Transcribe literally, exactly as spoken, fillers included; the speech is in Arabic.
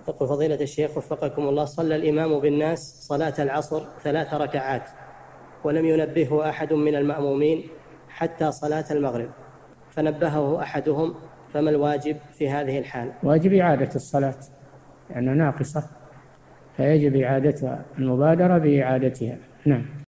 يقول فضيلة الشيخ وفقكم الله، صلى الإمام بالناس صلاة العصر ثلاث ركعات ولم ينبهه أحد من المأمومين حتى صلاة المغرب، فنبهه أحدهم، فما الواجب في هذه الحال؟ واجب إعادة الصلاة لأنها ناقصة، فيجب إعادتها، المبادرة بإعادتها. نعم.